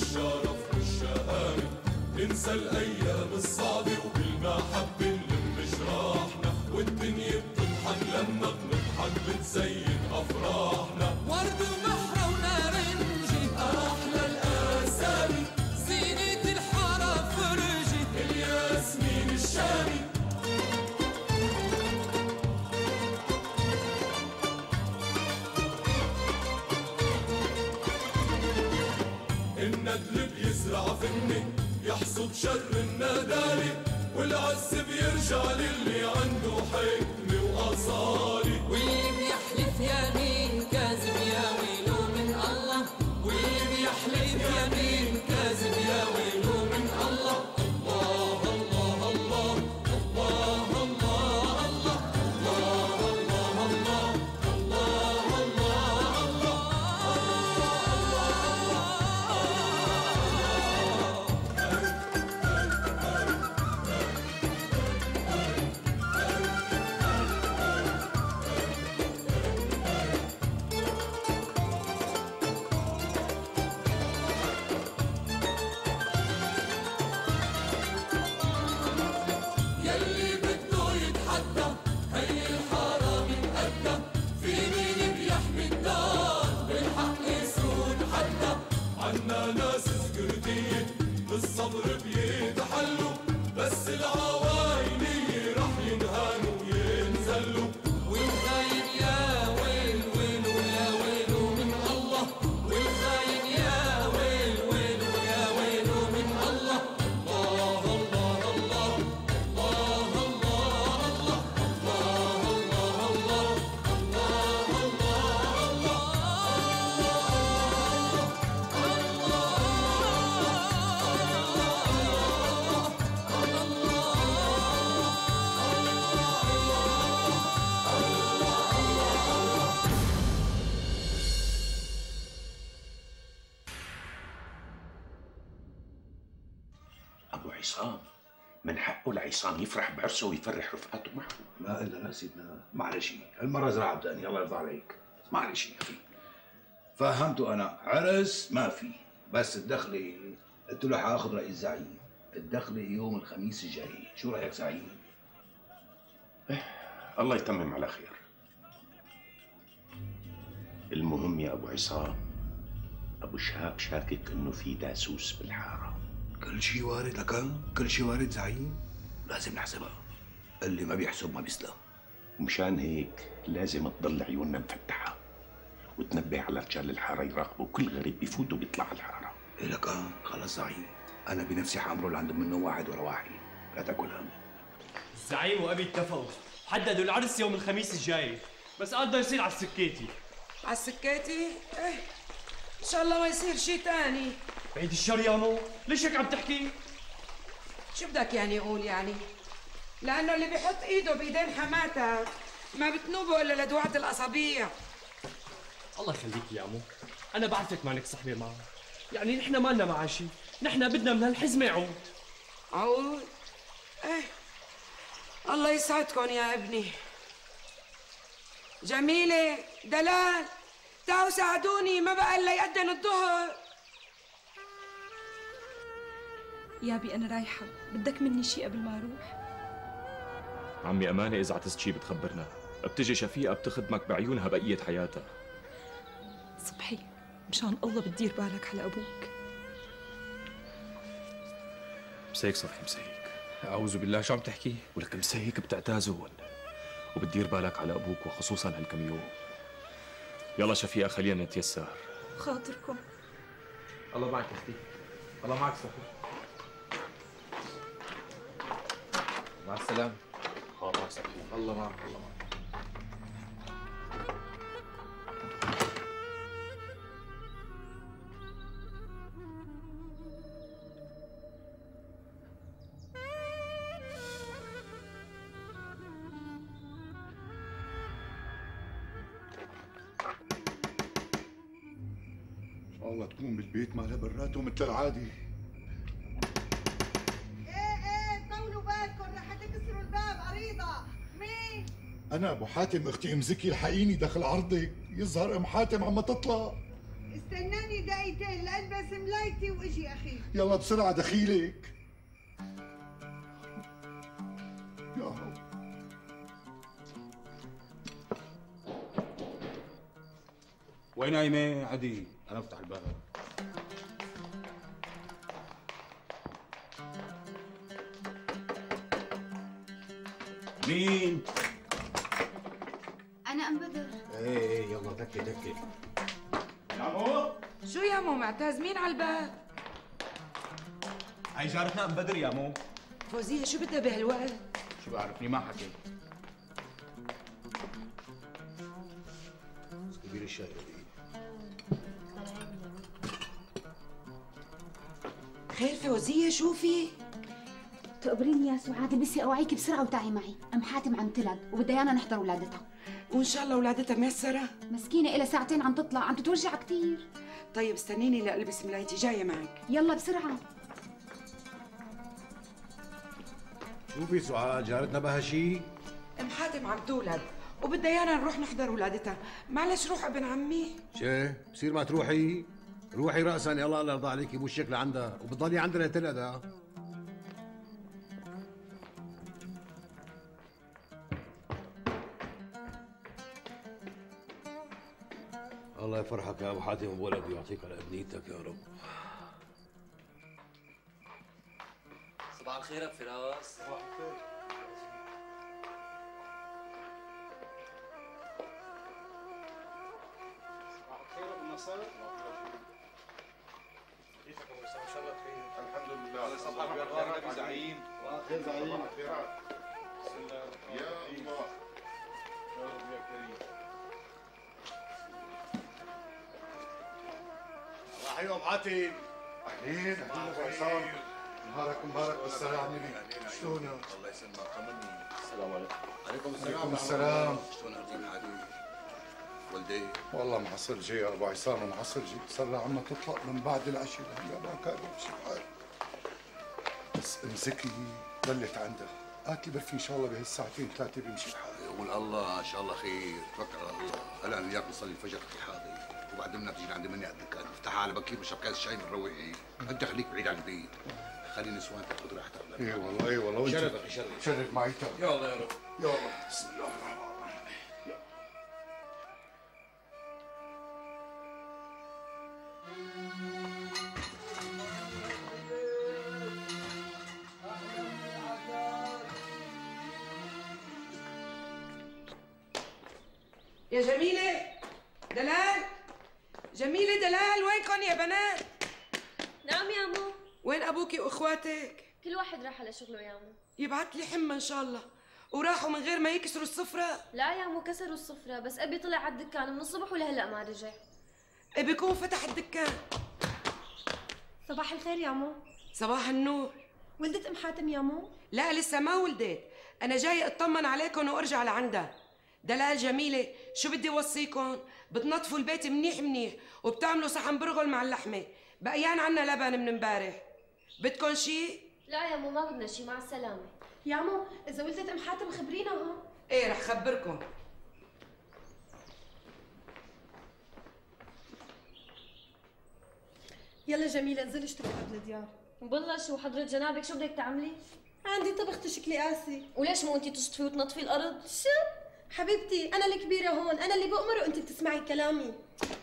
بالشرف والشهامة، ننسى الأيام الصعبة وبالمحبة نلم جراحنا، والدنيا بتضحك لما بنضحك بتزين أفراحنا. ورد وبحر ونارنجي أحلى الأسامي، زينة الحارة فرجي الياسمين الشامي. الندل بيزرع فني يحصد شر الندالي، والعز بيرجع للي عنده حكمة وأصالة. واللي بيحلف يمين كاذب يا ويله من الله، واللي بيحلف يمين كاذب يا ويله من الله. الله الله الله الله الله الله الله الله الله يلي بده يتحدى هي الحارة من قدها، في مين بيحمي الدار بالحق يسود حدا. عنا ناس سكرتية بالصبر بيتحلوا، بس العواينية رح ينهانوا وينزلوا. والخاين يا ويل ويل ويا ويله من الله، والخاين يا ويل ويل ويا ويله من الله. الله الله الله الله الله الله أبو عصام من حقه العصام يفرح بعرسه ويفرح رفقاته معه. لا إلا لا سيدنا، معلش المرة زرع بداني، الله يرضى عليك، معلش يا أخي. فهمته أنا، عرس ما في، بس الدخلة قلت له حاخذ رأي الزعيم، الدخلة يوم الخميس الجاي، شو رأيك زعيم؟ الله يتمم على خير. المهم يا أبو عصام، أبو شهاب شاكك إنه في داسوس بالحارة. كل شيء وارد لك، كل شيء وارد زعيم، لازم نحسبها، اللي ما بيحسب ما بيسلم. ومشان هيك لازم تضل عيوننا مفتحة وتنبه على رجال الحارة يراقبوا كل غريب بيفوت وبيطلع على الحارة. إيه لك خلص زعيم، أنا بنفسي حامره لعند منه واحد ورا واحد، لا تاكل هم. الزعيم وأبي اتفقوا، حددوا العرس يوم الخميس الجاي، بس قال بده يصير على السكيتي. على السكيتي؟ إيه إن شاء الله ما يصير شيء تاني. بعيد الشر يا مو، ليش هيك عم تحكي؟ شو بدك يعني يقول يعني؟ لأنه اللي بيحط إيده بإيدين حماتك ما بتنوبه إلا لدوعة الأصابيع. الله يخليك يا مو، أنا بعرفك مالك صحبة معه، يعني نحن ما لنا معاه شيء، نحن بدنا من هالحزمة عود. عود؟ إيه الله يسعدكم يا ابني. جميلة، دلال، تعوا ساعدوني، ما بقى إلا يأذن الظهر. يابي أنا رايحة، بدك مني شي قبل ما أروح؟ عمي أمانة إذا عتزت شي بتخبرنا، بتجي شفيقة بتخدمك بعيونها بقية حياتها. صبحي مشان الله بتدير بالك على أبوك. مسيك صبحي مسيك. أعوذ بالله، شو عم تحكي؟ ولك مسيك بتعتازون وبتدير بالك على أبوك وخصوصا هالكم يوم. يلا شفيقة خلينا نتيسر. خاطركم. الله معك أختي، الله معك صبحي. مع السلامة. خاطرك صبحي. الله معك الله معك. والله تكون بالبيت مالها براته مثل العادي. ايه طولوا بالكم، رح تكسروا الباب. عريضة مين؟ أنا أبو حاتم، أختي أم زكي، الحقيني دخل عرضك، يظهر أم حاتم عم تطلع. استناني دقيقتين لألبس ملايتي وإجي أخي. يلا بسرعة دخيلك. يا رب. وين نايمة عدي؟ أنا أفتح الباب. مين؟ أنا أم بدر. ايه يلا دكي دكي. يامو شو يامو معتز؟ مين على الباب؟ هاي جارتنا ام بدر يا مو. فوزية شو بدها بهالوقت؟ شو بعرفني ما حكيت. كبير الشاي بدي. خير فوزية شو في؟ تقبريني يا سعاد البسي اوعيكي بسرعه وتعي معي، ام حاتم عم تلد وبدها ايانا نحضر ولادتها. وان شاء الله ولادتها ميسرة؟ مسكينه إلها ساعتين عم تطلع، عم تتوجع كثير. طيب استنيني لألبس ملايتي، جاية معك. يلا بسرعه. شوفي سعاد جارتنا بها شيء؟ ام حاتم عم تولد وبدها ايانا نروح نحضر ولادتها، معلش روح ابن عمي. شي بصير ما تروحي؟ روحي راسا يلا الله يرضى عليكي بوشك لعندها وبتضلي عندنا تلد. ها الله يفرحك يا ابو حاتم بولد ويعطيك على ابنيتك يا رب. صباح الخير ابو فراس. صباح الخير. صباح الخير ابو نصر. كيفك ابو نصر؟ ان شاء الله بخير. الحمد لله. صباح الخير ابو زعيم. صباح الخير زعيم. صباح الخير. بسم الله يا الله. يا رب يا كريم. الله يحيي ابو حاتم. اهلين ابو عصام. نهارك مبارك بالسلامة. شلونك؟ الله يسلمك طمني. السلام عليكم. عليكم السلام. عليكم السلام. شلون ارجيك حالي؟ ولدي والله محصل جي يا ابو عصام، محصل جي. صار لها عم تطلق من بعد العشاء لهلا ما كان يمشي الحال. بس امسكي ضلت عندها، قالت لي بركي ان شاء الله بهالساعتين ثلاثه بيمشي الحال. يقول الله ان شاء الله خير، توكل على الله. هلا انا وياك نصلي الفجر في حاضي وبعد منها تيجي لعندي مني قد الدكان، نفتحها على بكير ونشرب كاس شاي بنروق هيك. انت خليك بعيد عن البيت، خلي نسوان تاخذ راحتك. اي والله اي والله. شرفك يشرف. شرف معي يا الله يا رب. يا الله. بسم الله الرحمن الرحيم. يا جميلة دلال، جميلة دلال وينكن يا بنات؟ نعم يا مو. وين أبوكي وإخواتك؟ كل واحد راح على شغله يا مو. يبعت لي حمى إن شاء الله. وراحوا من غير ما يكسروا السفرة؟ لا يا مو كسروا السفرة، بس أبي طلع على الدكان من الصبح ولهلا ما رجع. بيكون فتح الدكان. صباح الخير يا مو. صباح النور. ولدت أم حاتم يا مو؟ لا لسه ما ولدت، أنا جاي أطمن عليكم وأرجع لعندها. دلال جميلة شو بدي وصيكم؟ بتنظفوا البيت منيح منيح وبتعملوا صحن برغل مع اللحمة، بقيان عنا لبن من امبارح. بدكم شي؟ لا يا مو ما بدنا شي، مع السلامة. يا مو إذا ولدت أم حاتم خبرينا هون. إيه رح خبركم. يلا جميلة انزلي اشتري قبل الديار. والله شو حضرة جنابك شو بدك تعملي؟ عندي طبخ شكلي قاسي. وليش مو انتي تشطفي وتنظفي الأرض؟ شو؟ حبيبتي أنا الكبيرة هون، أنا اللي بأمر وأنت بتسمعي كلامي.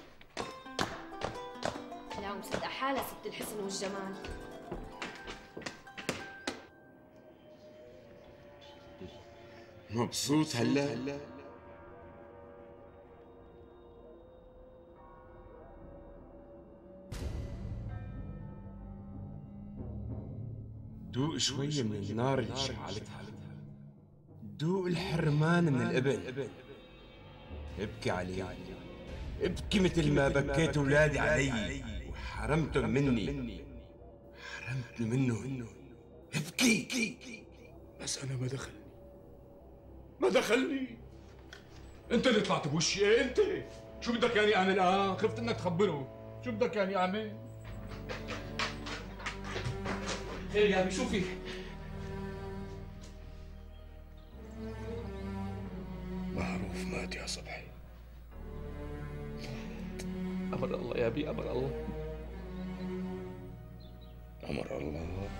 لا مصدقة حالها ست الحسن والجمال. مبسوط هلا؟ دوق شوية من النار اللي شعلتها، دوق الحرمان من الإبل، ابكي علي، ابكي مثل ما بكيت أولادي علي وحرمتهم مني، حرمتني منهم، ابكي. بس انا ما دخلني. انت اللي طلعت بوشي. ايه انت؟ شو بدك يعني اعمل؟ خفت انك تخبره. شو بدك يعني اعمل؟ خير يا ابي شو في؟ معروف مات يا صبحي. امر الله يا يا بأمر الله. أمر الله.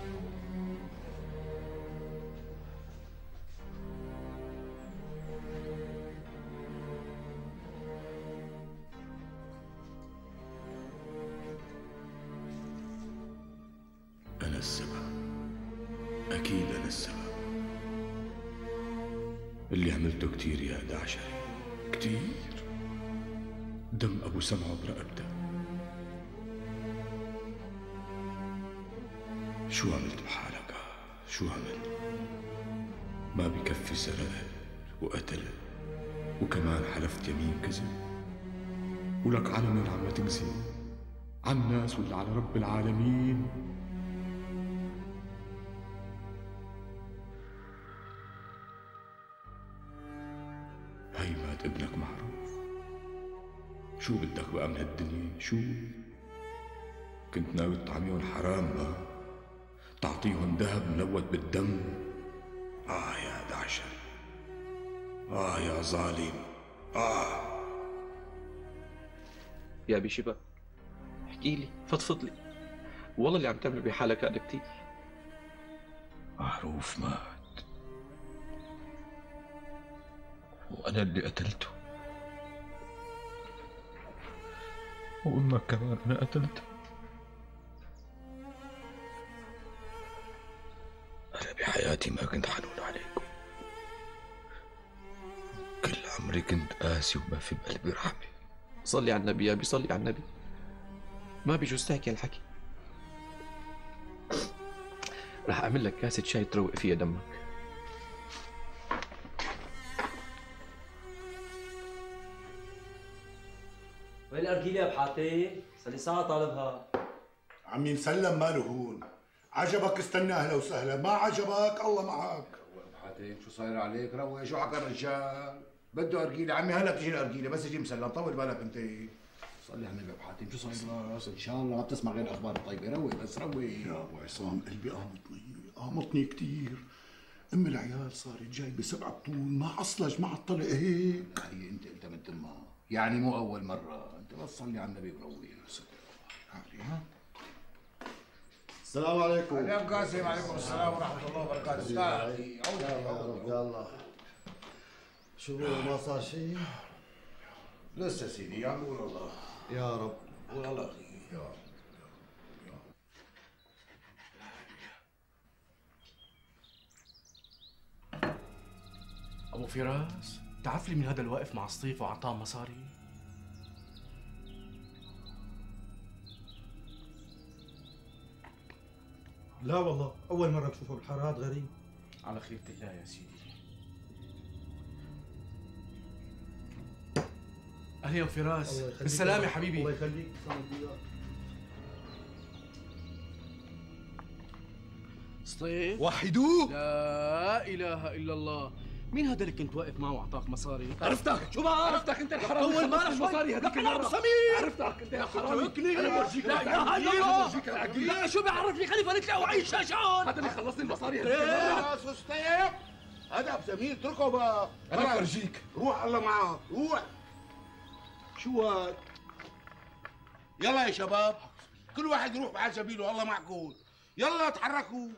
أنا السبب، أكيد أنا السبب. اللي عملته كتير يا دعشري، كتير. دم أبو سمعة برقبته. شو عملت بحالك؟ شو عملت؟ ما بكفي سرقت وقتلت وكمان حلفت يمين كذب، ولك على من عم تكذب؟ على الناس ولا على رب العالمين؟ هي مات ابنك معروف. شو بدك بقى من هالدنيا؟ شو؟ كنت ناوي تطعميهم حرام ما؟ تعطيهم ذهب ملوث بالدم؟ يا دعشر، يا ظالم، يا أبي شباب، احكي لي، فضفض لي. والله اللي عم تعمله بحالك هذا كتير. معروف مات، وأنا اللي قتلته، وأمك كمان أنا قتلتها. أنا بحياتي ما كنت حنون عليكم، كل عمري كنت قاسي وما في بقلبي رحمة. صلي على النبي يا أبي، صلي على النبي. ما بيجوز تحكي هالحكي. رح أعمل لك كاسة شاي تروق فيها دمك. وين الأرجيلة يا بحاتم؟ صار لي ساعة طالبها. عمي مسلم ماله هون. عجبك استنى اهلا وسهلا، ما عجبك الله معك. حاتم شو صاير عليك؟ روق، شو حكى الرجال؟ بده ارجيله عمي، هلا بتجي الارجيله بس يجي مسلم، طول بالك انت. صلي على النبي ابو حاتم، شو صاير بس؟ ان شاء الله ما بتسمع غير الاخبار الطيبه، روق بس روق. يا ابو عصام قلبي قامطني كثير. ام العيال صارت جايبه 7 بطول، ما عصلج ما عطلق هيك. هي انت مثل ما يعني مو اول مره، انت بس صلي على النبي وروق. ها السلام عليكم. عليكم قاسم. وعليكم السلام ورحمه الله وبركاته. استاذ يلا شو ما صار شيء؟ لسه سيدي يا قول الله. يا رب. قول الله اخي يا رب. ابو فراس، تعرف لي من هذا الواقف مع الصيف وعطاه مصاري؟ لا والله أول مرة بشوفه بالحارات، غريب. على خيرة الله يا سيدي. أهلا يا فراس، بالسلامة يا حبيبي. الله يخليك. سطيف وحدوه. لا إله إلا الله. مين هذا اللي كنت واقف معه وأعطاك مصاري؟ عرفتك. شو بقى؟ عرفتك انت الحرامي. طول بالك خلصت مصاري هذيك المرة. سمير. عرفتك انت يا حرامي. اتركني. انا برجيك. لا اله الا الله. لا شو بيعرفني؟ خليفه نتلاقوا وعيش شاشون. هذا اللي خلصني المصاري هذيك يا سطيف، هذا ابو سمير اتركه بقى. انا برجيك. روح الله معك، روح. شو هاد؟ يلا يا شباب، كل واحد يروح بحال سبيله، الله معكم. يلا تحركوا.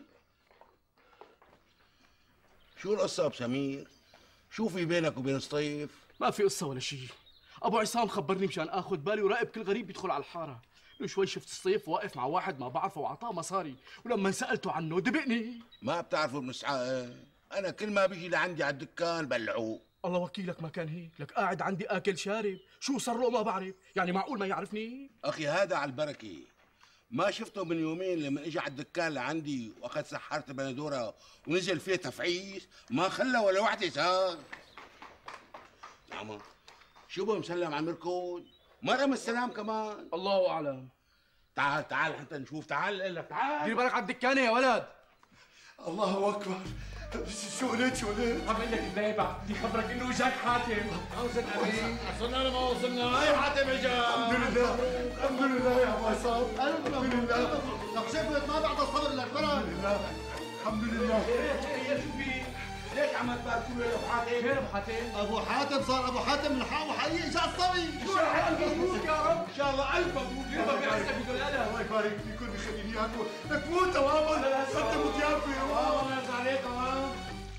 شو القصة ابو سمير؟ شو في بينك وبين سطيف؟ ما في قصة ولا شيء. أبو عصام خبرني مشان آخذ بالي وراقب كل غريب يدخل على الحارة. من شوي شفت الصيف واقف مع واحد ما بعرفه وأعطاه مصاري، ولما سألته عنه دبقني. ما بتعرفوا ابن اسحاق، أنا كل ما بيجي لعندي على الدكان بلعوه. الله وكيلك ما كان هيك، لك قاعد عندي آكل شارب، شو صار له ما بعرف، يعني معقول ما يعرفني؟ أخي هذا على البركة، ما شفته من يومين لما اجى على الدكان لعندي واخذ سحارة بندورة ونزل فيه تفعيس، ما خلى ولا وحدة صار. نعم شو بو مسلم على مركود؟ مرة من السلام كمان. الله أعلم. تعال تعال حتى نشوف، تعال اقول لك تعال. دير بالك على الدكانة يا ولد. الله أكبر. شو قلت شو قلت؟ عم بقول لك الباقي بدي خبرك إنه اجاك حاتم. وصلنا لما وصلنا. أي حاتم إجا. الحمد لله الحمد لله يا أبو عصام. الحمد لله. لك شفت ما بعد الصبر لك. الحمد لله الحمد لله. شو في؟ ليش عم تباركوا له يا ابو حاتم؟ خير ابو حاتم؟ ابو حاتم صار ابو حاتم من حقه حي اجى الصبي. شو الف مبروك يا رب. ان شاء الله الف مبروك. يبا بعزك بقول لها الله يبارك فيكم ويخلي لي اياكم. تموت تماما. قدموا ضيافه. الله يرضى عليك تمام.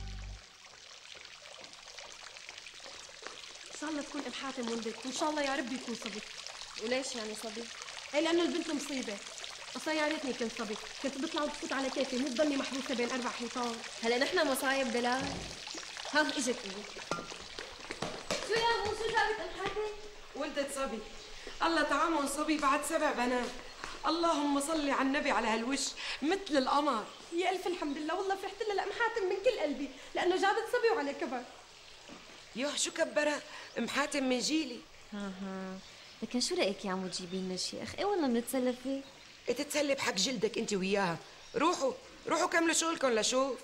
ان شاء الله تكون ام حاتم ولدك وان شاء الله يا رب يكون صبي. وليش يعني صبي؟ ايه لانه البنت مصيبه. اصلا يا ريتني كنت صبي، كنت بطلع وبفوت على كيفي مو بضلني محبوسه بين 4 حيطان. هلا نحن مصايب دلال. ها اجت امي. شو يا ابو شو جابت ام حاتم؟ ولدت صبي. الله طعامهم صبي بعد 7 بنات. اللهم صل على النبي على هالوش مثل القمر. يا الف الحمد لله، والله فرحت لها لام حاتم من كل قلبي لانه جابت صبي وعلى كبر. يوه شو كبرها ام حاتم من جيلي. ها لكن شو رايك يا عمو تجيبي لنا شيء؟ اخ ايه والله بنتسلى فيه. تتسلي بحق جلدك انت وياها. روحوا كملوا شغلكم لشوف.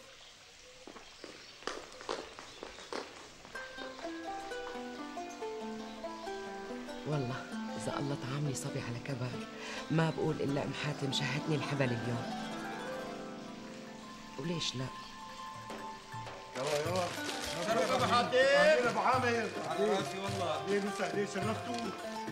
والله اذا الله طعمني صبي على كبر ما بقول الا ام حاتم شهتني الحبل اليوم. وليش لا؟ يلا مبروك ابو حاتم. اهلا ابو عامر. على راسي والله. ليه وسهلين شرفتوا.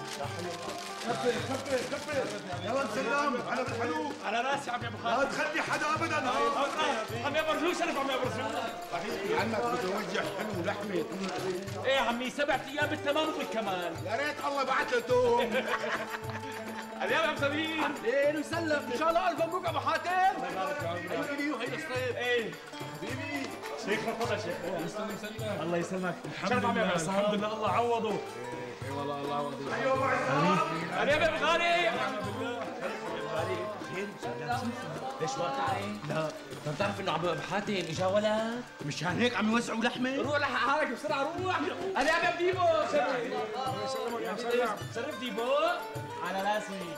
كبر يلا نسلم على بالحلو. على راسي عم يا ابو خالد. لا تخلي حدا ابدا. عم يا برجو شرف عم يا برجو. صحيح عنك متوجه حلو لحمه. ايه يا عمي 7 ايام بالتمام بالكمال. يا ريت الله بعت له توم. اليوم يا مسامين. اهلين وسلم ان شاء الله الف مبروك ابو حاتم. الله يبارك فيك. هي لي وهي الصيف. ايه حبيبي. شيخنا تفضل شيخ. يسلم سلام. الله يسلمك. الحمد لله الحمد لله الله عوضه. اي والله الله عوضه. ايوه اليوم يا ابو غالي. خير ليش واقعي؟ لا انت بتعرف انه ابو حاتم اجا ولد؟ مشان هيك عم يوزعوا لحمه؟ روح لحق حالك بسرعه روح. انا يا ديبو شرف ديبو على راسي.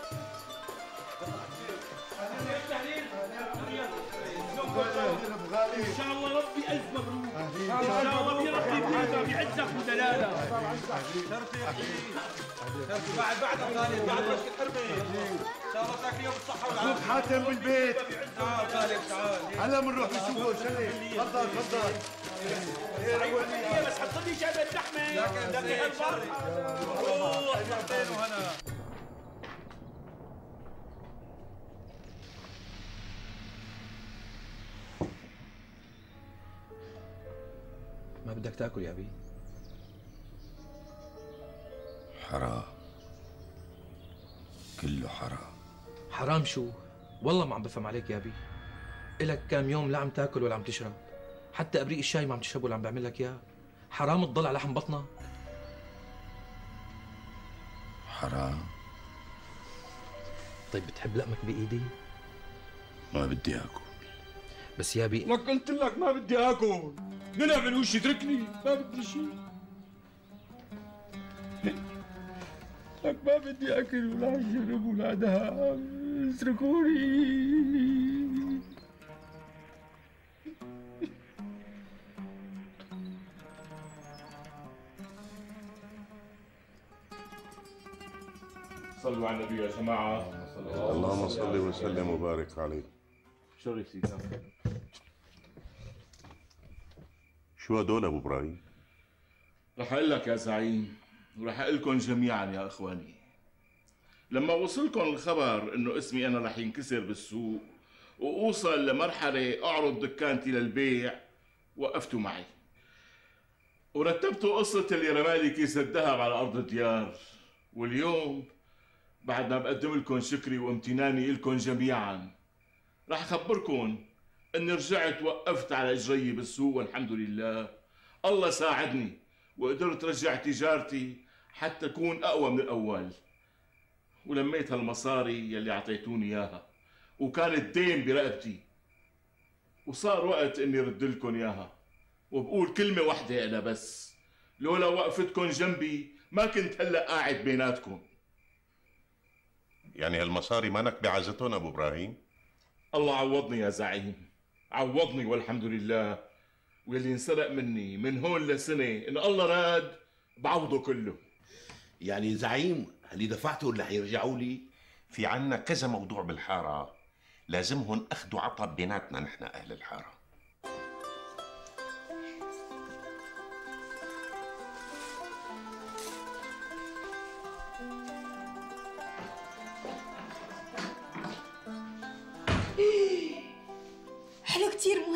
ان شاء الله ربي الف مبروك. ان شاء الله ربي يبارك يعزك ودلاله. بعد خالد بعد وش الحرمه. ان شاء الله تاكل يوم الصحه والعافيه. شوف حاتم بالبيت. تعال خالد تعال. هلا بنروح نشوفه شرف. تفضل. بس حط لي شبه اللحمه. دقي هالمر. روح مرتين وهنا. ما بدك تاكل يا ابي؟ حرام، كله حرام. حرام شو؟ والله ما عم بفهم عليك يا ابي. إلك كام يوم لا عم تاكل ولا عم تشرب، حتى ابريق الشاي ما عم تشرب ولا عم بعمل لك اياه. حرام تضل على لحم بطنك. حرام. طيب بتحب لقمك بايدي؟ ما بدي اكل. بس يا ابي لك قلت لك ما بدي اكل. قلع من وشي اتركني، ما بدي شيء. لك ما بدي اكل ولا شرب ولا دهب، اتركوني. صلوا على النبي يا جماعة. اللهم صل وسلم وبارك عليه. شرف سيدنا. شو هدول ابو ابراهيم؟ رح اقول لك يا زعيم ورح اقول لكم جميعا يا اخواني. لما وصلكم الخبر انه اسمي انا رح ينكسر بالسوق واوصل لمرحله اعرض دكانتي للبيع، وقفتوا معي ورتبتوا قصه اللي رمالي كيس الذهب على ارض الديار. واليوم بعد ما بقدم لكم شكري وامتناني لكم جميعا رح اخبركم اني رجعت وقفت على اجري بالسوق، والحمد لله الله ساعدني وقدرت رجع تجارتي حتى اكون اقوى من الاول. ولميت هالمصاري يلي اعطيتوني اياها وكانت دين برقبتي، وصار وقت اني رد لكم اياها. وبقول كلمه وحده انا بس، لولا وقفتكم جنبي ما كنت هلا قاعد بيناتكم. يعني هالمصاري مانك بعزتهم ابو ابراهيم؟ الله عوضني يا زعيم، عوضني والحمد لله. واللي انسرق مني من هون لسنه ان الله راد بعوضه كله. يعني زعيم اللي دفعته اللي حيرجعوا لي؟ في عنا كذا موضوع بالحاره لازمهم اخذ وعطى بيناتنا نحن اهل الحاره.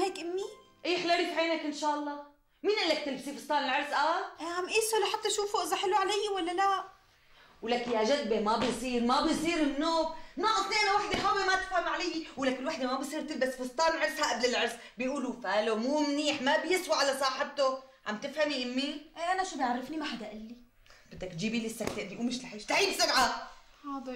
هيك امي؟ ايه حلالي في عينك ان شاء الله. مين قال لك تلبسي فستان العرس عم قيسه لحتى اشوفه اذا حلو علي ولا لا. ولك يا جدبه ما بيصير منوب، ناقصني انا وحده خاوه ما تفهم علي، ولك الوحده ما بصير تلبس فستان عرسها قبل العرس، بيقولوا فاله مو منيح ما بيسوى على صاحبته، عم تفهمي امي؟ انا شو بيعرفني ما حدا قال لي. بدك تجيبي لي السكتة دي قومي اشلحي بسرعه. حاضر.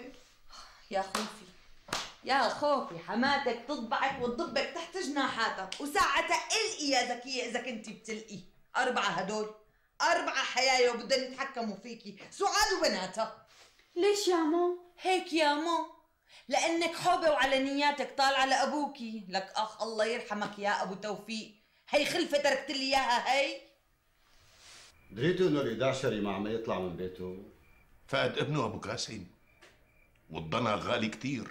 يا خوفي حماتك تطبعك وتضبك تحت جناحاتك، وساعتها القي يا زكيه اذا كنتي بتلقي. 4 هدول 4 حيايا وبدهم يتحكموا فيكي، سعاد وبناتها. ليش يا مو؟ هيك يا مو، لانك حوبه وعلى نياتك طالعه لابوكي، لك اخ الله يرحمك يا ابو توفيق، هي خلفه تركت لي اياها هي. دريتوا انه الإداشري ما عم يطلع من بيته؟ فقد ابنه ابو قاسم، والضنا غالي كتير.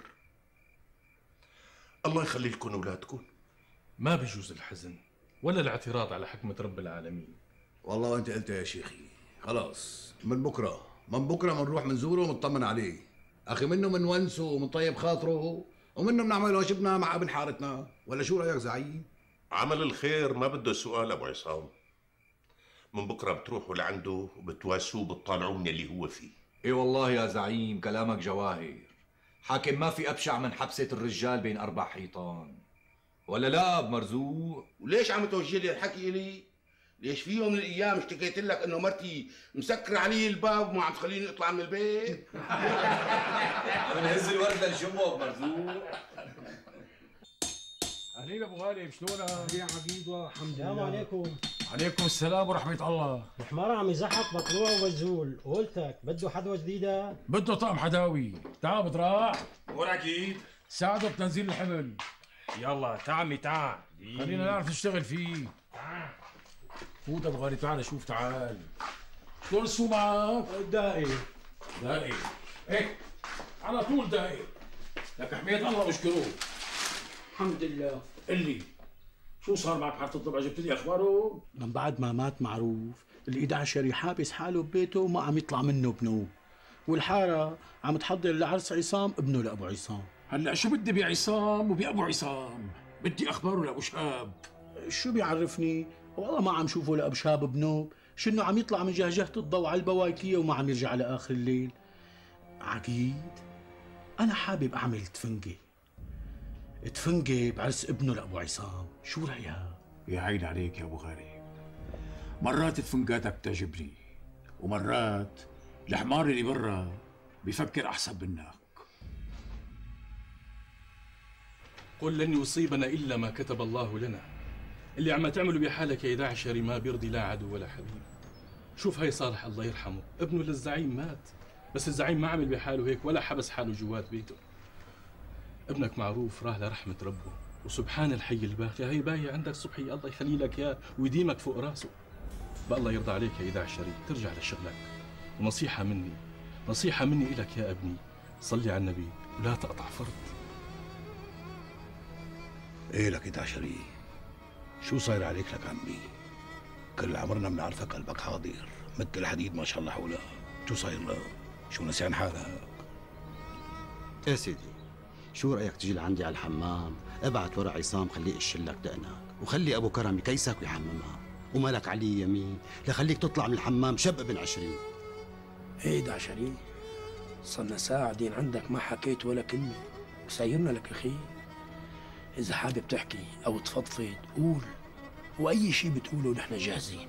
الله يخلي لكم اولادكم. ما بيجوز الحزن ولا الاعتراض على حكمة رب العالمين. والله وانت قلت يا شيخي، خلاص من بكره بنروح منزوره ونطمن عليه. اخي منه منونسه ومنطيب خاطره، ومنه بنعمل واجبنا مع ابن حارتنا، ولا شو رايك زعيم؟ عمل الخير ما بده سؤال ابو عصام. من بكره بتروحوا لعنده وبتواسوه بتطالعوه من اللي هو فيه. اي والله يا زعيم كلامك جواهر. حاكم ما في ابشع من حبسة الرجال بين 4 حيطان. ولا لا ابو مرزوق؟ وليش عم توجه لي الحكي لي؟ ليش في يوم من الايام اشتكيت لك انه مرتي مسكره علي الباب وما عم تخليني اطلع من البيت؟ بنهز الورده لجمه ابو مرزوق. اهلين ابو غالب، شلونك؟ يا عقيد والحمد لله. السلام عليكم. عليكم السلام ورحمة الله. الحمار عم يزحط بطلوع وبزول، قلتك بده حدوة جديدة؟ بده طقم حداوي، تعال بطراح. وركيد ساعده بتنزيل الحمل. يلا تعمي تعال، خلينا نعرف نشتغل فيه. فوت ابو غالب، تعال شوف، تعال. شلون السوق معك؟ دائر. هيك على طول دائر. لك حمية الله واشكروه. الحمد لله. قل لي شو صار معك بحارة الضبع؟ جبت لي اخباره؟ من بعد ما مات معروف الإداشري حابس حاله ببيته وما عم يطلع منه بنوب، والحارة عم تحضر لعرس عصام ابنه لأبو عصام. هلا شو بدي بعصام وبأبو عصام؟ بدي اخباره لأبو شهاب. شو بيعرفني؟ والله ما عم شوفه لأبو شهاب بنوب، شنو عم يطلع من جهجهة الضوء على البواكية وما عم يرجع لآخر الليل. عقيد أنا حابب أعمل تفنقة بعرس ابنه لأبو عصام، شو رأيك؟ يا عين عليك يا ابو غالب، مرات تفنقاتك بتعجبني، ومرات الحمار اللي برا بيفكر احسن منك. قل لن يصيبنا الا ما كتب الله لنا. اللي عم تعمله بحالك يا داعشري ما بيرضي لا عدو ولا حبيب. شوف هاي صالح الله يرحمه، ابنه للزعيم مات، بس الزعيم ما عمل بحاله هيك ولا حبس حاله جوات بيته. ابنك معروف راح لرحمة ربه، وسبحان الحي الباقي، هي باقية عندك صبحي الله يخلي لك اياه ويديمك فوق راسه. بقى الله يرضى عليك يا داعشري ترجع لشغلك، ونصيحة مني إلك يا ابني، صلي على النبي ولا تقطع فرض. ايه لك داعشري، شو صاير عليك لك عمي؟ كل عمرنا بنعرفك قلبك حاضر مثل الحديد ما شاء الله حولك، شو صاير لك؟ شو نسيان حالك؟ ايه سيدي، شو رأيك تجي لعندي على الحمام؟ ابعت ورا عصام خليه يقشلك دقنك، وخلي ابو كرم يكيسك ويحممها، ومالك علي يمين لخليك تطلع من الحمام شب ابن 20. ايه داعشري، صرنا ساعة قاعدين عندك ما حكيت ولا كلمة، سايرنا لك اخي. إذا حابب تحكي أو تفضفض قول، وأي شيء بتقوله نحن جاهزين.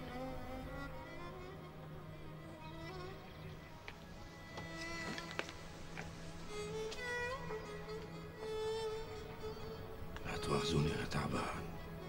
لا تواخذوني أنا تعبان.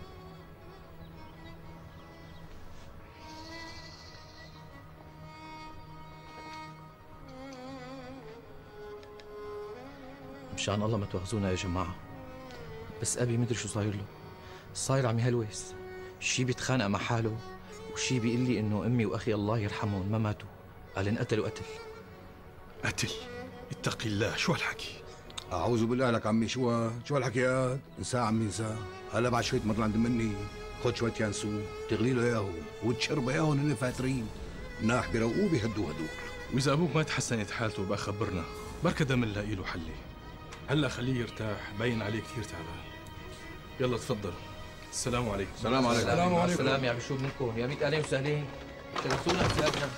مشان الله ما تواخذونا يا جماعة، بس أبي مدري شو صاير له، صاير عم يهلوس، شي بيتخانق مع حاله وشي بيقول لي إنه أمي وأخي الله يرحمهم ما ماتوا، قال انقتلوا قتل. اتقي الله، شو هالحكي؟ أعوذ بالله لك عمي، شو هالحكيات؟ انساه عمي انساه، هلا بعد شوي تمر عند مني، خد شوية يانسون تغلي له اياهم وتشرب اياهم هن فاترين، مناح بيروقوه بيهدوه هدول. وإذا أبوك ما تحسنت حالته بقى خبرنا، بركة دم نلاقي له حلة. هلا خليه يرتاح، باين عليه كثير تعبان. يلا تفضل، السلام عليكم. السلام عليكم. السلام عليكم. السلام يا شو منكم؟ يا ميت اهلين وسهلين. شرفتونا بسيادنا.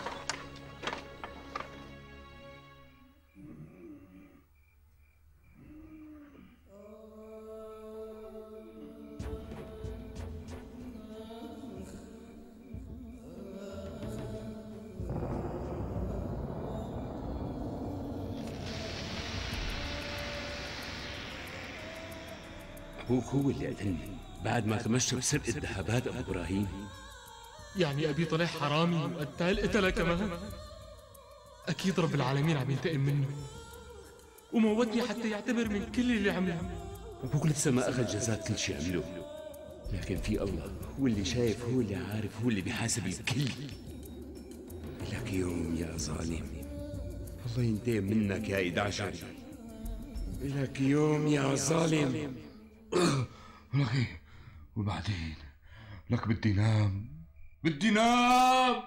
أبوك هو اللي قتلني بعد ما تمشى بسرقة ذهبات أبو إبراهيم. يعني أبي طلع حرامي وقتال قتله كمان؟ أكيد رب العالمين عم ينتقم منه وموتني حتى يعتبر من كل اللي عمله. أبوك لسه ما أخذ جزاء كل شيء عمله، لكن في الله هو اللي شايف، هو اللي عارف، هو اللي بيحاسب الكل. لك يوم يا ظالم الله ينتقم منك يا 11. لك يوم يا ظالم. ولكن وبعدين لك بدي نام، بدي نام.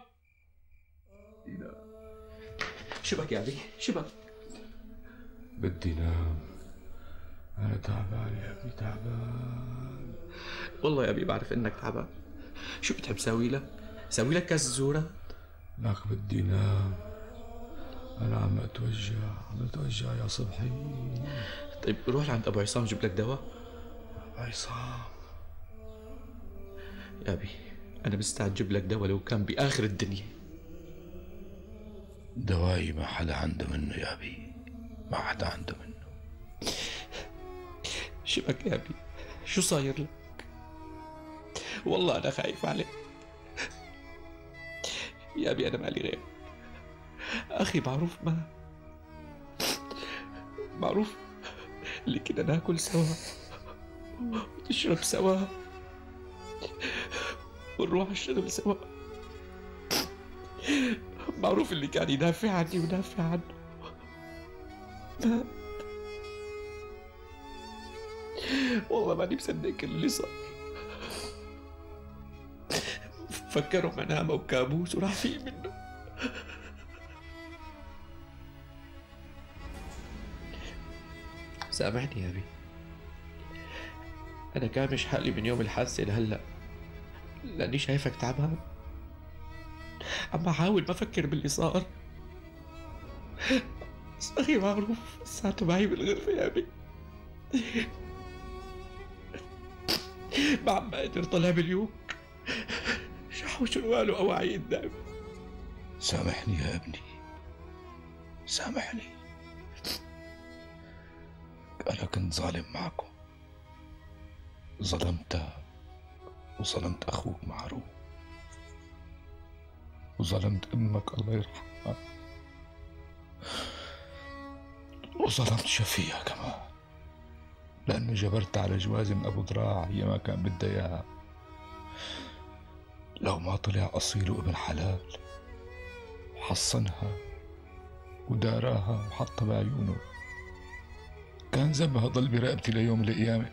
شو بك يا أبي؟ شو بك؟ بدي نام، أنا تعبان يا أبي، تعبان. والله يا أبي بعرف إنك تعبان. شو بتحب ساوي لك؟ ساوي لك كاس زورة؟ لك بدي نام، أنا عم أتوجع يا صبحي. طيب روح لعند أبو عصام جيب لك دواء. عصام يا أبي أنا مستعد جيب لك دواء لو كان بآخر الدنيا. دواي ما حدا عنده منه يا أبي، ما حدا عنده منه. شو بك يا أبي؟ شو صاير لك؟ والله أنا خايف عليك يا أبي. أنا مالي غير أخي معروف، ما معروف اللي كنا ناكل سوا ونشرب سوا ونروح الشغل سوا. معروف اللي كان يدافع عني ودافع عنه مات. والله ماني مصدق كل اللي صار. فكروا منامه وكابوس وراح فيه منه. سامحني يا أبي، أنا كامش حالي من يوم الحادثة لهلأ لأني شايفك تعبان. عم بحاول ما أفكر باللي صار. أخي معروف لساته معي بالغرفة يا أبي، ما عم بقدر طلع باليوك شحوش قالوا أواعي قدامي. سامحني يا ابني، سامحني. أنا كنت ظالم معكم، ظلمتك وظلمت أخوك معروف وظلمت أمك الله يرحمها وظلمت شفيع كمان، لأنه جبرت على جوازي من أبو ضراع هي ما كان بدها إياها. لو ما طلع أصيل وابن حلال حصنها وداراها وحطها بعيونه كان ذنبها ضل برقبتي ليوم القيامة.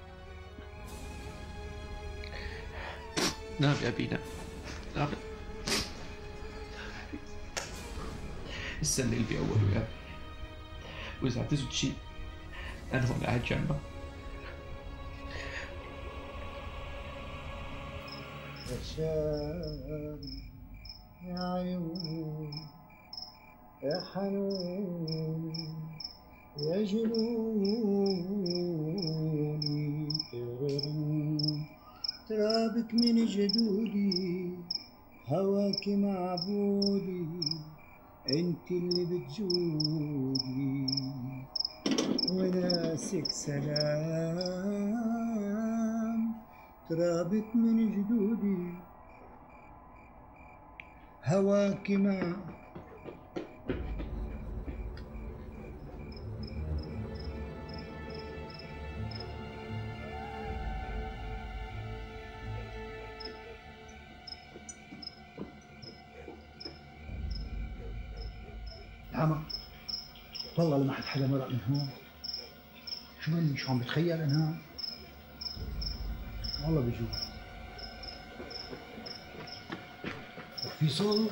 نام يا أبي، نام. استنى قلبي أول يا أبي، وإذا اعتزت شيء أنا هون قاعد جنبك. يا شام يا عيون يا حنون يا جنوني ترابك من جدودي هواك معبودي انت اللي بتجودي وناسك سلام ترابك من جدودي هواك مع عمى والله لما حدا مرق من هون. شو مني شو عم بتخيل انا؟ والله بجوز في صوت.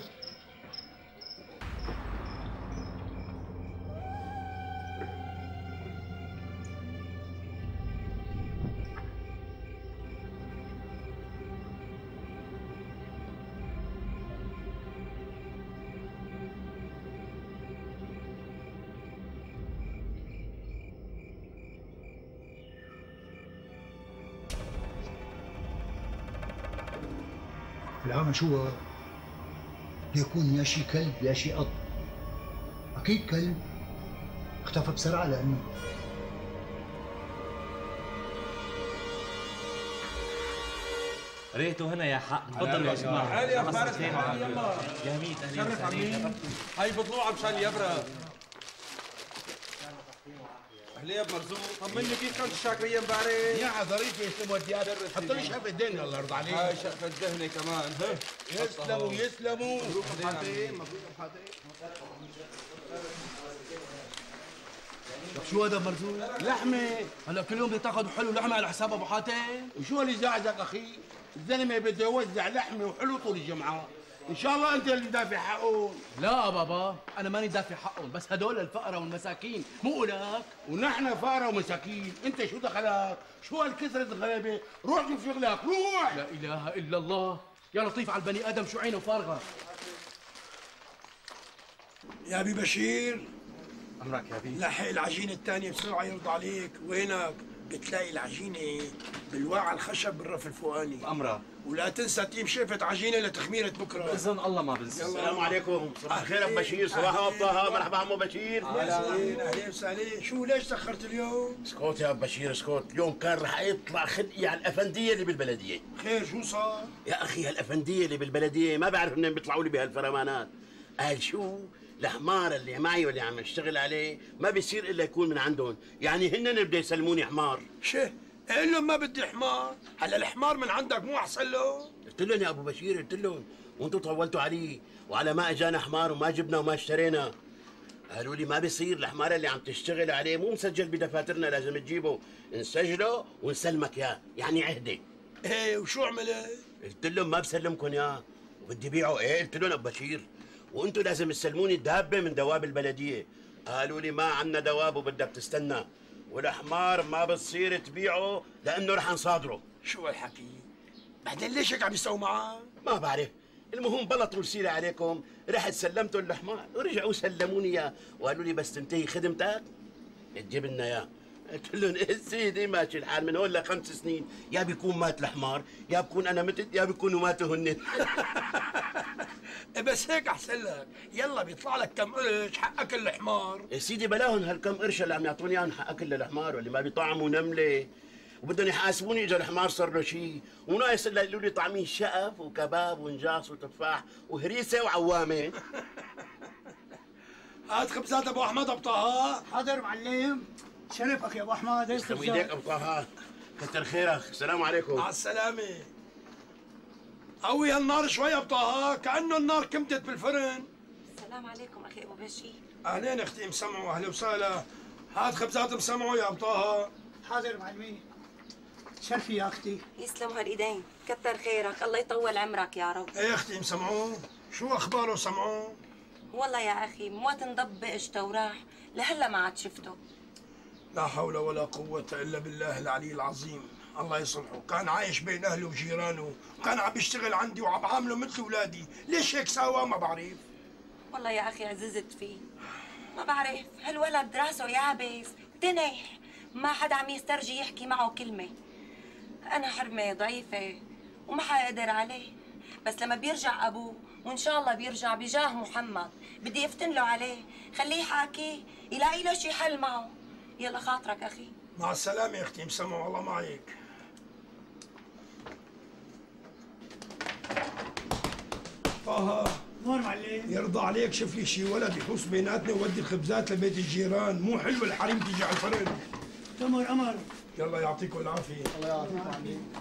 العمى شو هو؟ ليكون يا شي كلب يا شي قط. اكيد كلب، اختفى بسرعه لانه ريته هنا يا حق. تفضلوا يا جماعه. هلا يا فارس، يلا يا ميت اهلين شرف عمي. هاي بطلوعه مشان اليبرة. اهلين يا مرزوق، طمني كيف كانت الشاكريه امبارح؟ يا ظريفه يسلموا الدياب. حط لي شقفه دهن الله يرضى عليك. هاي شقفه دهنه كمان. يسلموا يسلموا. مبروك ابحاثين، مبروك ابحاثين. شو هذا مرزوق؟ لحمه. هلا كل يوم بتاخذ حلو لحمه على حساب ابو حاتم. وشو اللي زعزك اخي؟ الزلمه بده يوزع لحمه وحلو طول الجمعه. ان شاء الله انت اللي دافع حقهم. لا بابا، انا ماني دافع حقهم، بس هدول الفقراء والمساكين مو لك. ونحن فقراء ومساكين، انت شو دخلك؟ شو هالكثرة الغلبه؟ روح شوف شغلك، روح. لا اله الا الله، يا لطيف على البني ادم شو عينه فارغه. يا ابي بشير، امرك يا بي. لحق العجينه الثانيه بسرعه يرضى عليك. وينك؟ بتلاقي العجينه بالواعى الخشب بالرف الفوقاني. امرك. ولا تنسى تجيب شيفة عجينه لتخميره بكره. باذن الله ما بنسى. السلام عليكم. صباح الخير ابو بشير. صباح ابو طه. مرحبا عمو بشير. اهلين اهلين وسهلين. شو ليش تاخرت اليوم؟ اسكت يا ابو بشير اسكت. اليوم كان رح يطلع خلقي على الافنديه اللي بالبلديه. خير شو صار؟ يا اخي هالافنديه اللي بالبلديه ما بعرف منين بيطلعوا لي بهالفرمانات. قال شو؟ الحمار اللي معي واللي عم اشتغل عليه ما بيصير الا يكون من عندهم، يعني هن بده يسلموني حمار. شه قل لهم ما بدي حمار. هلا الحمار من عندك مو احسن له؟ قلت لهم يا ابو بشير، قلت لهم وانتم طولتوا علي وعلى ما اجانا حمار وما جبنا وما اشترينا. قالوا لي ما بيصير، الحمار اللي عم تشتغل عليه مو مسجل بدفاترنا، لازم تجيبه نسجله ونسلمك اياه، يعني عهده. ايه وشو عملت؟ قلت لهم ما بسلمكم اياه وبدي بيعه. ايه قلت لهم ابو بشير وانتم لازم تسلموني الدابه من دواب البلديه. قالوا لي ما عندنا دواب وبدك تستنى، والحمار ما بتصير تبيعه لانه رح نصادره. شو هالحكي؟ بعدين ليش هيك عم يسووا معاه؟ ما بعرف، المهم بلطوا رسيلة عليكم، رحت سلمته الحمار ورجعوا سلموني اياه وقالوا لي بس تنتهي خدمتك تجيب لنا اياه. قلت لهم ايه سيدي ماشي الحال من هون ل5 سنين، يا بيكون مات الحمار يا بكون انا متت يا بيكونوا ماتوا هن. بس هيك احسن لك، يلا بيطلع لك كم قرش حقك الحمار. يا سيدي بلاهم هالكم قرش اللي عم يعطوني اياهم حقك للحمار، واللي ما بيطعموا نمله وبدهم يحاسبوني اذا الحمار صار له شيء، وناقص الا يقولوا لي طعمين شقف وكباب ونجاص وتفاح وهريسه وعوامه. هات خبزات ابو احمد ابو طه. حاضر معلم. شرفك يا ابو احمد. يسلم ايديك ابو طه، كتر خيرك. السلام عليكم. مع السلامه. قوي هالنار شوي ابو طه، كانه النار كمتت بالفرن. السلام عليكم اخي ابو بشير. اهلين اختي مسمعوا، اهلا وسهلا. هات خبزات مسمعوا يا ابو طه. حاضر معلمي. شرفي يا اختي. يسلموا هالايدين، كتر خيرك، الله يطول عمرك يا رب. ايه اختي مسمعوا، شو اخباره سمعوه؟ والله يا اخي موت انضب بقشته وراح، لهلا ما عاد شفته. لا حول ولا قوة الا بالله العلي العظيم، الله يصلحه، كان عايش بين اهله وجيرانه، وكان عم بيشتغل عندي وعم بعامله مثل اولادي، ليش هيك ساوى ما بعرف. والله يا اخي عززت فيه، ما بعرف، هالولد راسه يابس، تنح، ما حدا عم يسترجي يحكي معه كلمة. أنا حرمة ضعيفة وما حقدر عليه، بس لما بيرجع أبوه وإن شاء الله بيرجع بجاه محمد بدي أفتن له عليه، خليه يحاكي يلاقي له شي حل معه. يلا خاطرك أخي. مع السلامة يا أختي مسمع، والله معك. طه نور معلم. يرضى عليك شوف لي شي ولد يحوس بيناتنا وودي الخبزات لبيت الجيران، مو حلو الحريم تيجي على الفرن. تمر أمر. يلا يعطيكم العافية. الله يعطيك معلم.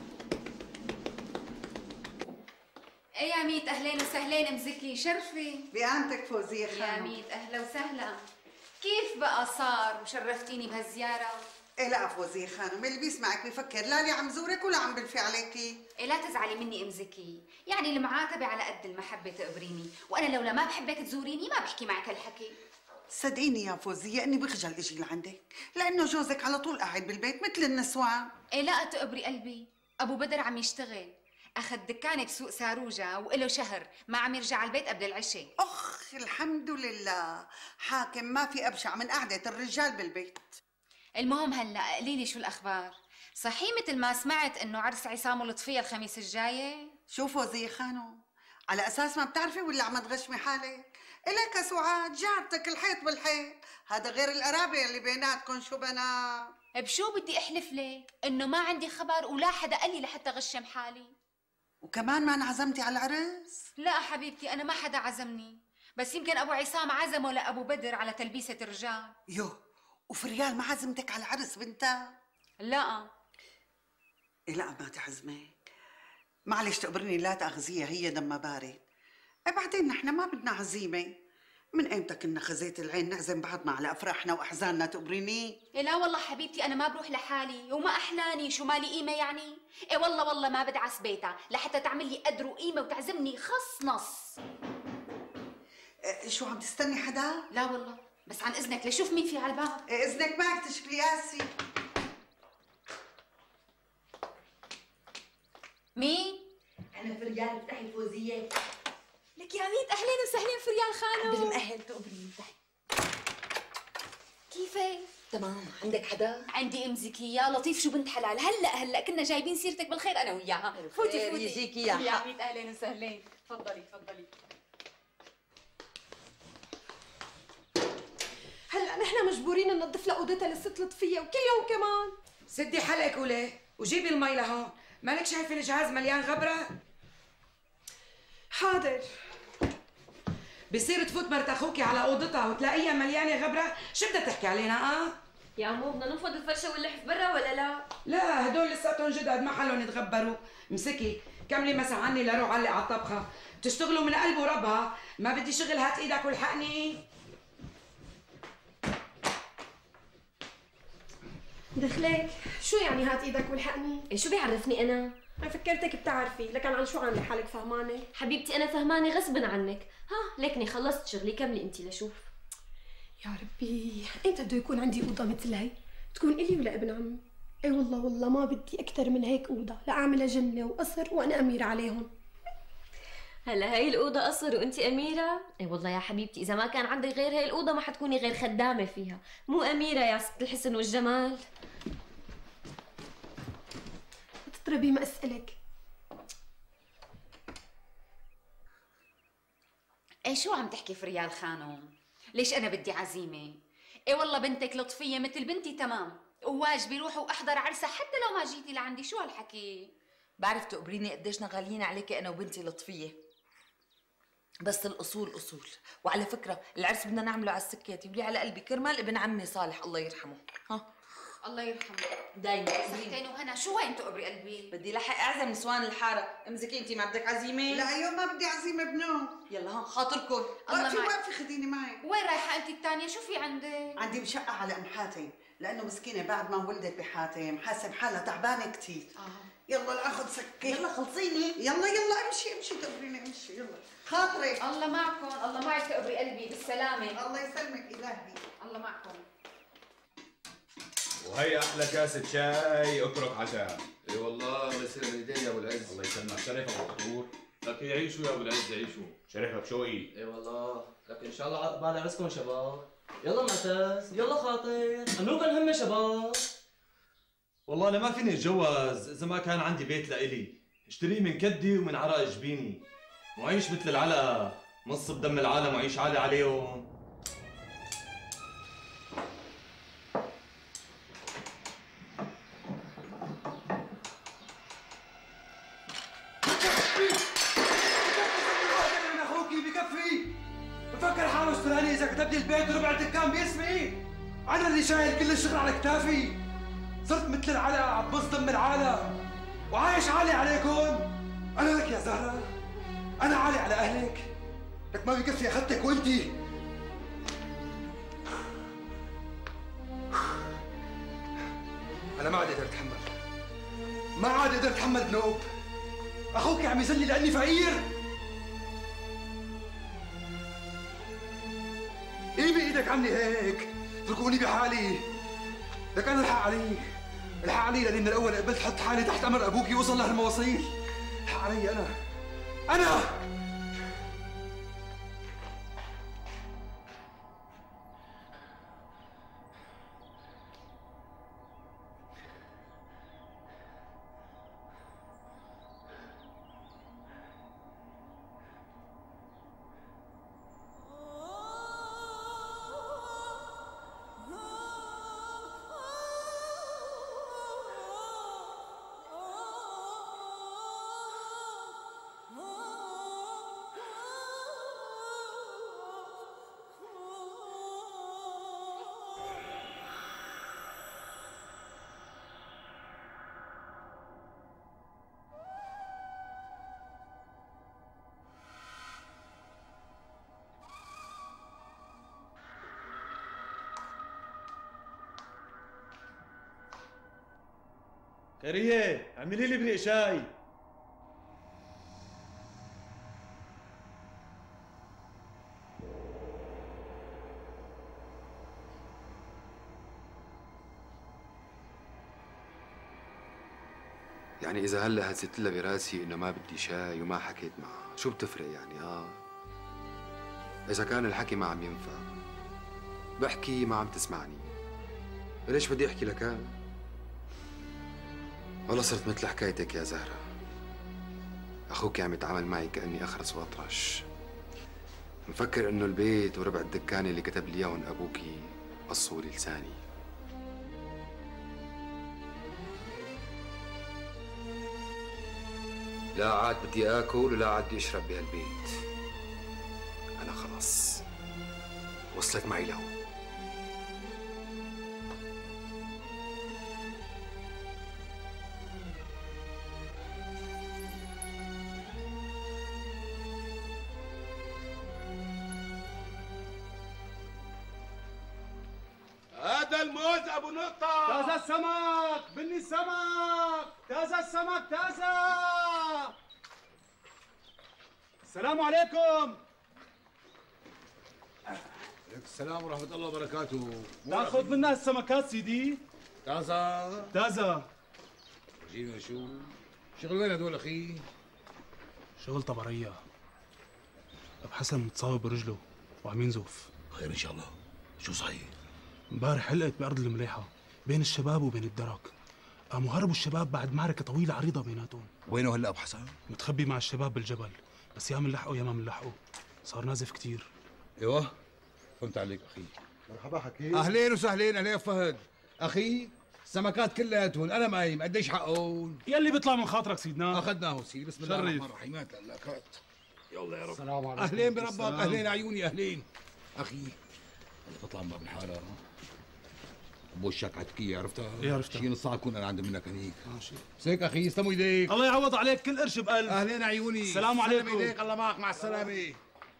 ايه يا ميت، اهلين وسهلين ام زكي، شرفي. بقامتك فوزية خانم. يا ميت اهلا وسهلا. كيف بقى صار وشرفتيني بهالزيارة؟ ايه لا فوزية خانم، اللي بيسمعك بيفكر لا لي عم زورك ولا عم بلفي عليكي. إيه لا تزعلي مني ام زكي، يعني المعاتبة على قد المحبة تقبريني، وانا لولا ما بحبك تزوريني ما بحكي معك هالحكي. صدقيني يا فوزية اني بخجل اجي لعندك، لانه جوزك على طول قاعد بالبيت مثل النسوان. إيه لا تقبري قلبي، ابو بدر عم يشتغل، اخذ دكانه بسوق ساروجا وإله شهر ما عم يرجع على البيت قبل العشاء. اخ الحمد لله، حاكم ما في ابشع من قعدة الرجال بالبيت. المهم هلا قولي لي شو الاخبار؟ صحيح مثل ما سمعت انه عرس عصام ولطفية الخميس الجاي؟ شوفوا زي خانو، على اساس ما بتعرفي ولا عم تغشمي حالك؟ الك سعاد جارتك الحيط بالحيط، هذا غير القرابه اللي بيناتكم. شو بنا بشو بدي احلف لك انه ما عندي خبر ولا حدا قال لي لحتى غشم حالي. وكمان ما انعزمتي على العرس؟ لا حبيبتي انا ما حدا عزمني، بس يمكن ابو عصام عزمه لابو بدر على تلبيسة الرجال. وفريال ما عزمتك على العرس بنتها؟ لا. لا ما تعزمك، معلش تقبرني لا تاخذيها، هي دمها بارد. بعدين نحن ما بدنا عزيمه، من ايمتى كنا خزيت العين نعزم بعضنا على افراحنا واحزاننا؟ تقبريني؟ لا والله حبيبتي انا ما بروح لحالي وما احلاني، شو مالي قيمه يعني؟ والله ما بدعس بيتها لحتى تعمل لي قدر وقيمه وتعزمني خص نص. شو عم تستني حدا؟ لا والله، بس عن اذنك لشوف مين في على الباب. اذنك معك تشكري ياسي. مين؟ أنا فريال افتحي الفوزية. لك يا ميت أهلين وسهلين فريال خانو. بالمأهل تقبري افتحي. كيفك؟ تمام، عندك حدا؟ عندي ام زكية لطيف شو بنت حلال، هلا كنا جايبين سيرتك بالخير أنا وياها. فوتي يجيكي يا يا ميت أهلين وسهلين، تفضلي. هلا نحن مجبورين ننظف لها اوضتها للست لطفية وكل يوم كمان. سدي حلقك وليه وجيبي المي لهون، مالك شايفه الجهاز مليان غبره؟ حاضر. بصير تفوت مرت اخوكي على اوضتها وتلاقيها مليانه غبره، شو بدها تحكي علينا؟ يا عمو بدنا نفض الفرشه واللحف برا ولا لا؟ لا هدول لساتهم جداد ما حلهم يتغبروا. امسكي كملي مسح عني لروح علق على الطبخه، بتشتغلوا من قلب وربها، ما بدي شغل، هات ايدك والحقني. دخلك، شو يعني هات ايدك والحقني؟ شو بيعرفني انا؟ فكرتك بتعرفي، لكن عن شو عامله حالك فهمانه؟ حبيبتي انا فهمانه غصبا عنك، لكني خلصت شغلي، كملي انت لشوف. يا ربي، امتى بده يكون عندي اوضه مثل هي؟ تكون الي ولا ابن عمي؟ اي والله ما بدي اكثر من هيك اوضه، لاعملها جنه وقصر وانا اميره عليهم. هلا هي الأوضة قصر وأنت أميرة؟ إي والله يا حبيبتي إذا ما كان عندك غير هي الأوضة ما حتكوني غير خدامة فيها، مو أميرة يا ست الحسن والجمال. تضربي ما أسألك. شو عم تحكي فريال خانو؟ ليش أنا بدي عزيمة؟ والله بنتك لطفية مثل بنتي تمام، وواجبي روح وأحضر عرسها حتى لو ما جيتي لعندي، شو هالحكي؟ بعرف تقبريني قديش غاليين عليكي أنا وبنتي لطفية، بس الأصول أصول. وعلى فكرة العرس بدنا نعمله على السكة، ولي على قلبي كرمال ابن عمي صالح الله يرحمه. الله يرحمه دايما صحتين وهنا. شو وين تقبري قلبي؟ بدي لحق أعزم نسوان الحارة. امسكي أنت ما بدك عزيمة؟ لا اليوم ما بدي عزيمة بنو. يلا خاطركم. وقفي خديني معي. وين رايحة أنت الثانية؟ شو في عندك؟ عندي مشقة على أم حاتم، لأنه مسكينة بعد ما ولدت بحاتم حاسة بحالها تعبانة كثير. يلا ناخذ سكة. يلا خلصيني. يلا امشي تقبريني امشي. يلا خاطري. الله معكم، الله معك تقبري قلبي بالسلامة. الله يسلمك إلهي. الله معكم. وهي احلى كاسه شاي، اترك عشاء. اي والله الله يسلم ايديك يا ابو العز. الله يسلمك. شرفك ابو خطور. لك يعيشوا يا ابو العز يعيشوا. شرفك شوقي. اي والله، لك ان شاء الله عقبال عرسكم شباب. يلا معتز، يلا خاطر، انوب الهمه شباب. والله انا ما فيني اتجوز اذا ما كان عندي بيت لإلي، اشتريه من كدي ومن عرق جبيني، وعيش مثل العلقه، مص بدم العالم وعيش عالي عليهم. بفكر حاله اشتراني اذا كتبت البيت وربع الدكان باسمي. انا اللي شايل كل الشغل على كتافي، صرت مثل العلقه عم بصدم من العالم وعايش عالي عليكم. انا لك يا زهره، انا عالي على اهلك، لك ما بكفي اخذتك وانتي. انا ما عاد قدرت اتحمل، ما عاد قدرت اتحمل بنوب. اخوك عم يذلني لاني فقير. ايه بايدك عني هيك؟ اتركوني بحالي. لك انا الحق علي، الحق علي لاني من الاول قبلت حط حالي تحت امر ابوكي وصل لهالمواصيل. الحق علي انا خيريه اعملي لي بريق شاي. يعني إذا هلا هزت لها براسي إنه ما بدي شاي وما حكيت معها، شو بتفرق يعني إذا كان الحكي ما عم ينفع، بحكي ما عم تسمعني، ليش بدي أحكي لك؟ والله صرت مثل حكايتك يا زهرة، أخوك عم يتعامل معي كأني أخرس وأطرش، مفكر إنه البيت وربع الدكانة اللي كتب لي إياهم أبوكي قصوا لي لساني. لا عاد بدي آكل ولا عاد بدي أشرب بهالبيت، أنا خلص وصلت معي له. هذا الموز ابو نقطة. تازة السمك، بني السمك، تازة السمك، تازة. السلام عليكم. عليكم السلام ورحمة الله وبركاته. تاخذ منا السمكات سيدي؟ تازة تازة. جينا شو؟ شغل وين هدول اخي؟ شغل طبرية. ابو حسن متصاوب برجله وعم ينزف. خير ان شاء الله. شو صحيح؟ امبارح حلقت بأرض المليحة بين الشباب وبين الدرك. قاموا هربوا الشباب بعد معركة طويلة عريضة بيناتهم. وينه هلا ابو حسن؟ متخبي مع الشباب بالجبل، بس يا منلحقه يا ما منلحقه. صار نازف كتير. ايوه فهمت عليك اخي. مرحبا حكيم. اهلين وسهلين. اهلين فهد. اخي السمكات كلياتهم انا مايم، قديش حقهم؟ يلي بيطلع من خاطرك سيدنا. اخذناه سيدي. بسم الله الرحمن الرحيم. هات لك. يلا يا رب. السلام عليكم. اهلين بربك. اهلين عيوني. اهلين اخي. هلا تطلع من الحاره ابو وشك عتكيه، عرفتها؟ ايه عرفتها. شي نص ساعه اكون انا عند منك هنيك. ماشي. هيك اخي يسلموا ايديك. الله يعوض عليك كل قرش بقلب. اهلين عيوني. السلام عليكم. سلم ايديك. الله معك. مع السلامه.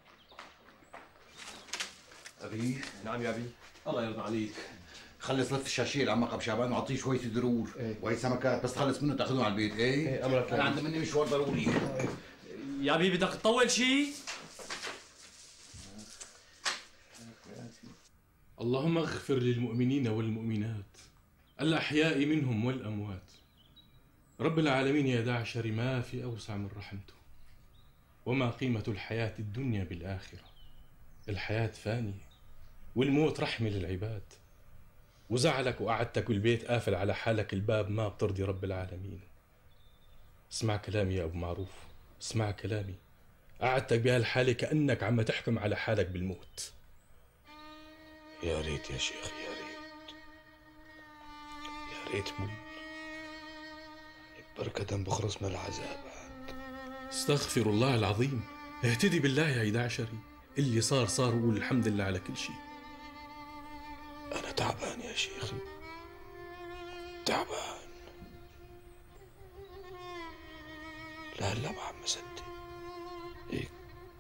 ابي. نعم يا ابي. الله يرضى عليك. خلص لف الشاشيه لعمك ابو شعبان واعطيه شويه درور. وهي سمكات بس تخلص منه تاخذهم على البيت. ايه امرك. انا عندي مني مشوار ضروري. يا ابي بدك تطول شيء؟ اللهم اغفر للمؤمنين والمؤمنات الأحياء منهم والأموات. رب العالمين يا داعشر ما في أوسع من رحمته، وما قيمة الحياة الدنيا بالآخرة. الحياة فانية والموت رحمة للعباد، وزعلك وقعدتك بالبيت قافل على حالك الباب ما بترضي رب العالمين. اسمع كلامي يا أبو معروف، اسمع كلامي. قعدتك بهالحالة كأنك عم تحكم على حالك بالموت. يا ريت يا شيخ، يا ريت يا ريت موت. بركة بخلص من العذاب. استغفر الله العظيم. اهتدي بالله يا عيدعشري. اللي صار صار، وقول الحمد لله على كل شيء. أنا تعبان يا شيخي، تعبان. لهلا ما عم مصدق. هيك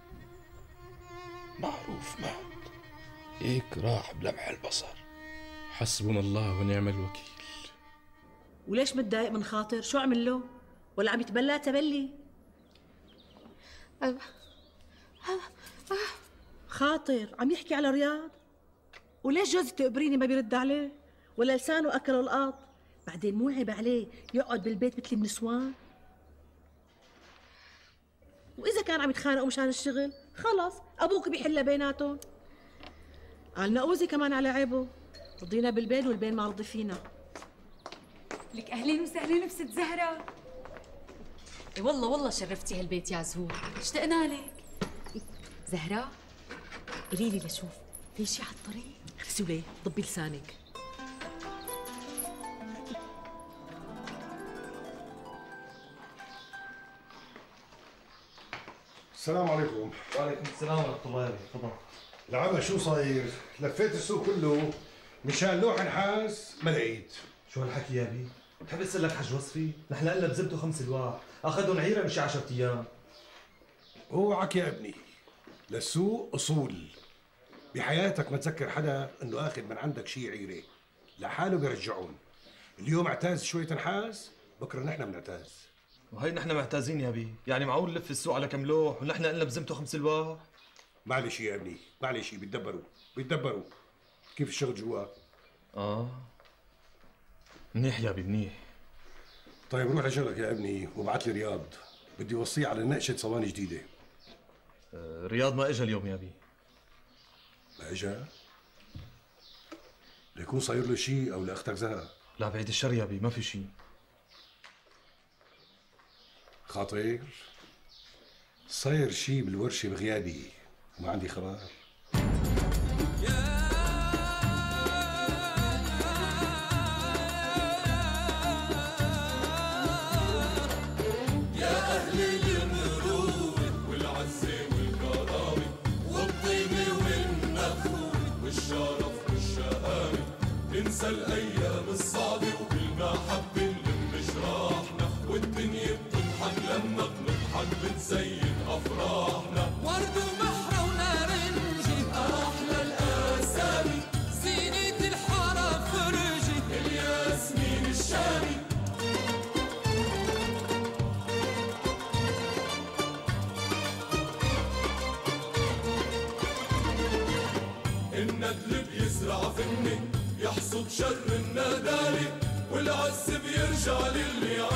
معروف مات، هيك راح بلمح البصر. حسبنا الله ونعم الوكيل. وليش متضايق من خاطر؟ شو عمل له؟ ولا عم يتبلى تبلي؟ خاطر عم يحكي على رياض؟ وليش جوزي تقبريني ما بيرد عليه؟ ولا لسانه أكله القط؟ بعدين مو عيب عليه يقعد بالبيت مثل النسوان؟ وإذا كان عم يتخانقوا مشان الشغل خلص أبوك بيحلها بيناتهم. قال نقوزي كمان على عيبه، رضينا بالبين والبين ما رضي فينا. لك اهلين وسهلين بست زهره. والله والله شرفتي هالبيت يا زهور، اشتقنا لك. زهره قولي لي لشوف في شي على الطريق؟ رسولي ضبي لسانك. السلام عليكم. وعليكم السلام ورحمة الله وبركاته. تفضل. العمى شو صاير؟ لفيت السوق كله مشان لوح نحاس ما لقيت. شو هالحكي يا بي؟ بتحب اسألك حج وصفي؟ نحن قلنا بزبده 5 الواح، اخذهم عيرة مشي 10 ايام. اوعك يا ابني، للسوق اصول. بحياتك ما تذكر حدا انه اخذ من عندك شيء عيره، لحاله بيرجعون. اليوم اعتاز شوية نحاس بكره نحن بنعتاز. وهي نحن معتازين يا بي، يعني معقول نلف السوق على كم لوح ونحن قلنا بذمته 5 لواح؟ معلش يا ابني، معلش، بيتدبروا. كيف الشغل جوا؟ منيح يا بي منيح. طيب روح لشغلك يا ابني وابعث لي رياض، بدي وصيه على نقشة صواني جديدة. رياض ما اجى اليوم يا بي. ما اجى؟ ليكون صاير له شيء او لاختك زهره. لا بعيد الشر يا بي، ما في شيء. خاطر صاير شيء بالورشه بغيابي وما عندي خبر. ننسى الايام الصعبه وبالمحبه نلم جراحنا، والدنيا بتضحك لما بنضحك بتزين افراحنا. ورد وبحر ونارنجي احلى الاسامي، زينة الحاره فرجي الياسمين الشامي. الندل بيزرع فني يحصد شر النادالي، والعز بيرجع للي